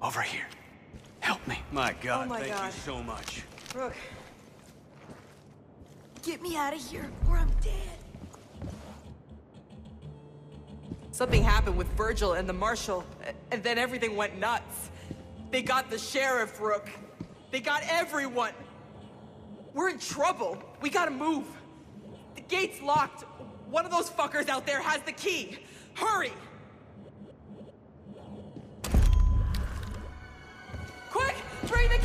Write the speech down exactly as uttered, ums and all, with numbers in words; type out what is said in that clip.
Over here. Help me. My God, Oh my thank God. you so much. Brooke. Get me out of here, or I'm dead. Something happened with Virgil and the marshal, and then everything went nuts. They got the sheriff, Rook. They got everyone. We're in trouble. We gotta move. The gate's locked. One of those fuckers out there has the key. Hurry! Quick! Bring the